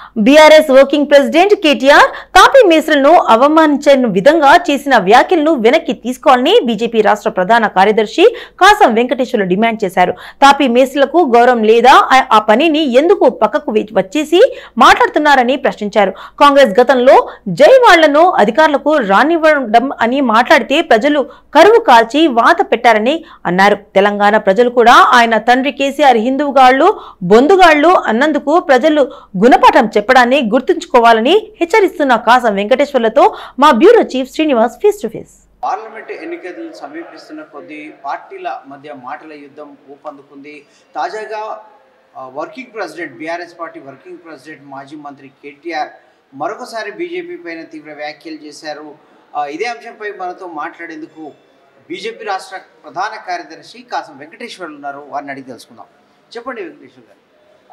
BRS working president KTR తాపీ మేస్త్రులను అవమానించిన విధంగా చేసిన వ్యాఖ్యలను వెనక్కి తీసుకోవాలని బీజేపీ రాష్ట్ర ప్రధాన కార్యదర్శి కాసం వెంకటేశ్వర్లు డిమాండ్ చేశారు. తాపీ మేస్త్రులకు గౌరవం లేదా ఆ పనిని ఎందుకు పక్కకు వచ్చేసి మాట్లాడుతున్నారని ప్రశ్నించారు. కాంగ్రెస్ గతంలో జై వాళ్లను అధికారులకు రానివ్వడం అని మాట్లాడితే ప్రజలు కరువు కాల్చి వాత పెట్టారని అన్నారు. తెలంగాణ ప్రజలు కూడా ఆయన తండ్రి కేసీఆర్ హిందువుగాళ్లు బొందుగాళ్లు అన్నందుకు ప్రజలు గుణపాఠం చెప్పడాన్ని గుర్తుంచుకోవాలని హెచ్చరిస్తున్న కాసం వెంకటేశ్వర్లతో మా bureau chief Srinivas face to face. Parliament ఎన్నికలు సమీపిస్తున్న కొద్దీ పార్టీల మధ్య మాటల యుద్ధం ఊపందుకుంది. తాజాగా working president BRS party working president మాజీ మంత్రి కేటీఆర్ మరొకసారి బీజేపీ పైన తీవ్ర వ్యాఖ్యలు చేశారు. ఇదే అంశంపై మనతో మాట్లాడేందుకు బీజేపీ రాష్ట్ర ప్రధాన కార్యదర్శి కాసం వెంకటేశ్వర్లు ఉన్నారు. వారిని అడిగి తెలుసుకుందాం. చెప్పండి వెంకటేశ్వర్ గారు,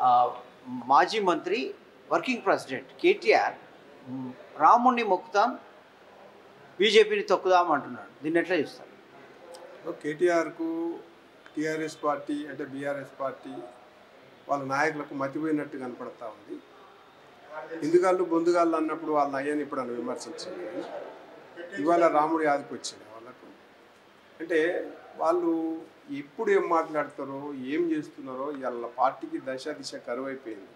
మాజీ మంత్రి వర్కింగ్ ప్రెసిడెంట్ కేటీఆర్ రాముణ్ణి మొక్కుతాం బీజేపీని తొక్కుదాం అంటున్నాడు. దీన్ని ఎట్లా చూస్తారు? కేటీఆర్కు టీఆర్ఎస్ పార్టీ అంటే బీఆర్ఎస్ పార్టీ వాళ్ళ నాయకులకు మతిపోయినట్టు కనపడతా ఉంది. హిందుగాళ్ళు బొందుగాళ్ళు అన్నప్పుడు వాళ్ళ అయ్యని ఇప్పుడు అని విమర్శించింది. ఇవాళ రాముడు యాదకి వచ్చింది వాళ్ళకు. అంటే వాళ్ళు ఎప్పుడు ఏం మాట్లాడతారో ఏం చేస్తున్నారో వాళ్ళ పార్టీకి దిశ కరువైపోయింది.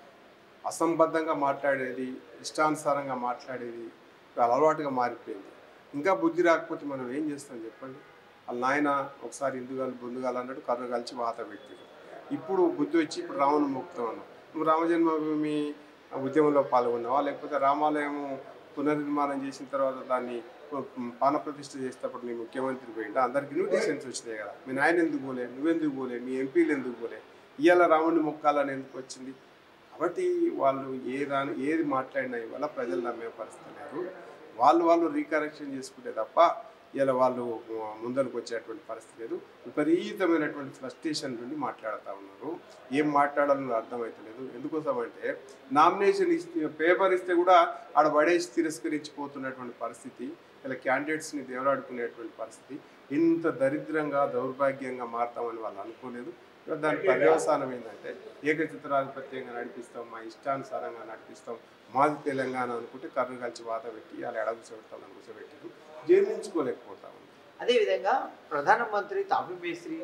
అసంబద్ధంగా మాట్లాడేది, ఇష్టానుసారంగా మాట్లాడేది వాళ్ళ అలవాటుగా మారిపోయింది. ఇంకా బుద్ధి రాకపోతే మనం ఏం చేస్తాం చెప్పండి? వాళ్ళ నాయన ఒకసారి హిందుగాళ్ళు బొందుగాలు అన్నట్టు కర్ర కలిసి వాత పెట్టారు. ఇప్పుడు బుద్ధి వచ్చి ఇప్పుడు రాముని మొక్కుతాం అన్నావు. నువ్వు రామజన్మభూమి ఉద్యమంలో పాల్గొన్నావా? లేకపోతే రామాలయం పునర్నిర్మాణం చేసిన తర్వాత దాన్ని పానప్రతిష్ఠ చేసేటప్పుడు నీ ముఖ్యమంత్రి పోయిందా? అందరికి ఇన్విటేషన్స్ వచ్చినాయి కదా. మీ నాయన ఎందుకు పోలే, నువ్వెందుకు పోలే, మీ ఎంపీలు ఎందుకు పోలే? ఇవాళ రాముడిని మొక్కాలని ఎందుకు వచ్చింది? కాబట్టి వాళ్ళు ఏది మాట్లాడినా ఇవాళ ప్రజలు నమ్మే పరిస్థితి లేదు. వాళ్ళు రీకరెక్షన్ చేసుకుంటే తప్ప ఇలా వాళ్ళు ముందరకు వచ్చేటువంటి పరిస్థితి లేదు. విపరీతమైనటువంటి ఫ్రస్ట్రేషన్ నుండి మాట్లాడుతూ ఉన్నారు. ఏం మాట్లాడాలని అర్థమవుతలేదు. ఎందుకోసం అంటే నామినేషన్ పేపర్ ఇస్తే కూడా ఆడ పడేసి తిరస్కరించిపోతున్నటువంటి పరిస్థితి, ఇలా క్యాండిడేట్స్ని దేవరాడుకునేటువంటి పరిస్థితి. ఇంత దరిద్రంగా దౌర్భాగ్యంగా మారుతామని వాళ్ళు అనుకోలేదు. దాని పర్యవసానం ఏంటంటే ఏకచిత్రాధిపత్యంగా నడిపిస్తాం, మా ఇష్టానుసారంగా నడిపిస్తాం, మాది తెలంగాణ అనుకుంటే కర్రు కలిసి వాత పెట్టి అలా ఎడగుసబెడతామని కూర్చోబెట్టి జీర్ణించుకోలేకపోతా ఉంది. అదేవిధంగా ప్రధానమంత్రి తాపీ మేస్త్రి,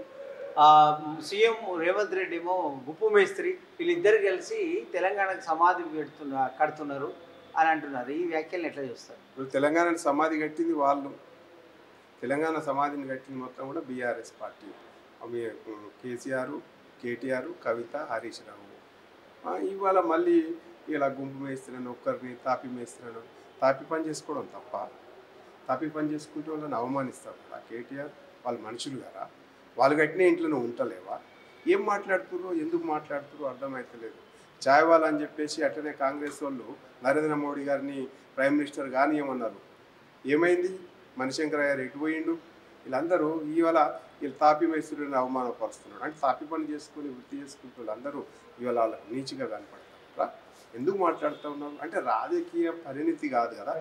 సీఎం రేవంత్ రెడ్డి ఏమో గుప్పు మేస్త్రి, వీళ్ళిద్దరు కలిసి తెలంగాణకు సమాధి కడుతున్నారు అని అంటున్నారు. ఈ వ్యాఖ్యలను ఎట్లా చూస్తారు? ఇప్పుడు తెలంగాణకు సమాధి కట్టింది వాళ్ళు. తెలంగాణ సమాధిని కట్టింది మొత్తం కూడా బీఆర్ఎస్ పార్టీ. అవి కేసీఆర్, కేటీఆర్, కవిత, హరీష్ రావు. ఇవాళ మళ్ళీ ఇలా గుంపు మేస్త్రిని ఒక్కరిని తాపీ మేస్త్రిని తాపీ పని చేసుకోవడం తప్ప? తాపీ పని చేసుకుంటే వాళ్ళని అవమానిస్తారు కదా కేటీఆర్. వాళ్ళు మనుషులు కదా, వాళ్ళు కట్టిన ఇంట్లో నువ్వు ఉంటలేవా? ఏం మాట్లాడుతుర్రో ఎందుకు మాట్లాడుతుర్రో అర్థమవుతలేదు. చాయ్ వాళ్ళ అని చెప్పేసి అట్లనే కాంగ్రెస్ వాళ్ళు నరేంద్ర మోడీ గారిని ప్రైమ్ మినిస్టర్ కానీ ఏమన్నారు. ఏమైంది? మణిశంకర్ గారు ఎటు పోయిండు? వీళ్ళందరూ ఇవాళ వీళ్ళు తాపీ మేస్త్రులను అవమానపరుస్తున్నాడు. అంటే తాపీ పని చేసుకుని వృత్తి చేసుకుంటూ వాళ్ళందరూ ఇవాళ వాళ్ళకు నీచిగా కనపడతారు. ఎందుకు మాట్లాడుతూ ఉన్నారు అంటే రాజకీయ పరిణితి కాదు కదా,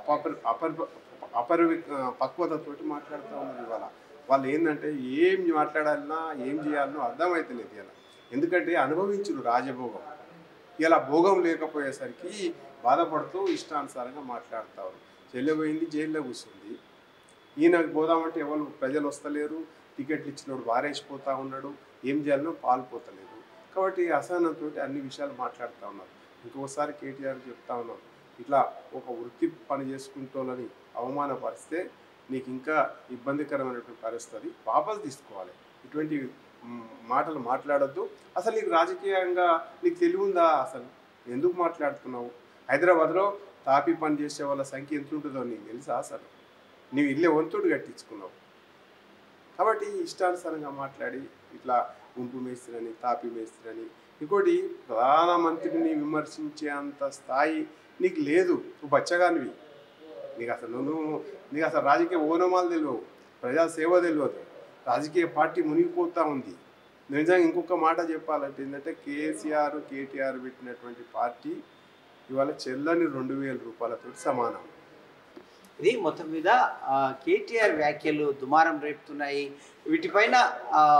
పక్వతతోటి మాట్లాడుతూ ఉన్నారు. ఇవాళ వాళ్ళు ఏంటంటే ఏం మాట్లాడాలన్నా ఏం చేయాలనో అర్థమవుతలేదు ఇలా. ఎందుకంటే అనుభవించరు రాజభోగం. ఇలా భోగం లేకపోయేసరికి బాధపడుతూ ఇష్టానుసారంగా మాట్లాడుతారు. చెల్లెపోయింది, జైల్లో కూర్చుంది. ఈయనకు పోదామంటే ఎవరు ప్రజలు వస్తలేరు. టికెట్లు ఇచ్చినోడు వారేసిపోతూ ఉన్నాడు. ఏం చేయాలనో పాల్పోతలేదు. కాబట్టి అసహనంతో అన్ని విషయాలు మాట్లాడుతూ ఉన్నారు. ఇంకోసారి కేటీఆర్ చెప్తా ఉన్నారు, ఇట్లా ఒక వృత్తి పని చేసుకుంటోళ్ళని అవమానపరిస్తే నీకు ఇంకా ఇబ్బందికరమైనటువంటి పరిస్థితి, వాపసు తీసుకోవాలి. ఇటువంటి మాటలు మాట్లాడొద్దు. అసలు నీకు రాజకీయంగా నీకు తెలివి ఉందా? అసలు ఎందుకు మాట్లాడుతున్నావు? హైదరాబాద్లో తాపీ పని చేసే వాళ్ళ సంఖ్య ఎంత ఉంటుందో నీకు తెలుసా? అసలు నీవు ఇల్లే వంతుడు కట్టించుకున్నావు. కాబట్టి ఇష్టానుసారంగా మాట్లాడి ఇట్లా గుంపు మేస్త్రని, తాపీ మేస్త్రని. ఇంకోటి, ప్రధానమంత్రిని విమర్శించే అంత స్థాయి నీకు లేదు. నువ్వు బచ్చగానివి. నీకు అసలు రాజకీయ ఓనమాలు తెలియవు, ప్రజాసేవ తెలియదు. రాజకీయ పార్టీ మునిగిపోతూ ఉంది. నిజంగా ఇంకొక మాట చెప్పాలంటే ఏంటంటే కేసీఆర్, కేటీఆర్ పెట్టినటువంటి పార్టీ ఇవాళ చెల్లని 2000 రూపాయలతో సమానం. ఇది మొత్తం మీద కేటీఆర్ వ్యాఖ్యలు దుమారం రేపుతున్నాయి. వీటిపైన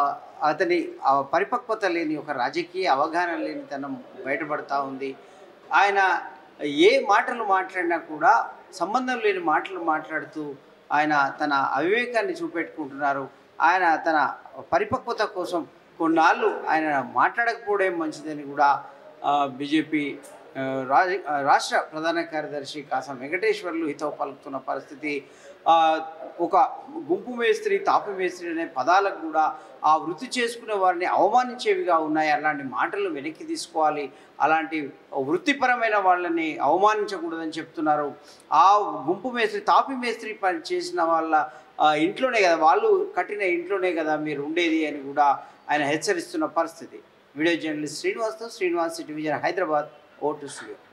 అతని పరిపక్వత లేని, ఒక రాజకీయ అవగాహన లేని తనం బయటపడతా ఉంది. ఆయన ఏ మాటలు మాట్లాడినా కూడా సంబంధం లేని మాటలు మాట్లాడుతూ ఆయన తన అవివేకాన్ని చూపెట్టుకుంటున్నారు. ఆయన తన పరిపక్వత కోసం కొన్నాళ్ళు ఆయన మాట్లాడకపోవడం మంచిదని కూడా బీజేపీ రాష్ట్ర ప్రధాన కార్యదర్శి కాసం వెంకటేశ్వర్లు హితవు పలుకుతున్న పరిస్థితి. ఒక గుంపు మేస్త్రి, తాపి మేస్త్రి అనే పదాలకు కూడా ఆ వృత్తి చేసుకునే వారిని అవమానించేవిగా ఉన్నాయి. అలాంటి మాటలు వెనక్కి తీసుకోవాలి, అలాంటి వృత్తిపరమైన వాళ్ళని అవమానించకూడదని చెప్తున్నారు. ఆ గుంపు మేస్త్రి, తాపి మేస్త్రి పని చేసిన వాళ్ళ ఇంట్లోనే కదా, వాళ్ళు కట్టిన ఇంట్లోనే కదా మీరు ఉండేది అని కూడా ఆయన హెచ్చరిస్తున్న పరిస్థితి. వీడియో జర్నలిస్ట్ శ్రీనివాస్తో శ్రీనివాస్ సిటీ విజన్, హైదరాబాద్. ఓటు స్టూడియో.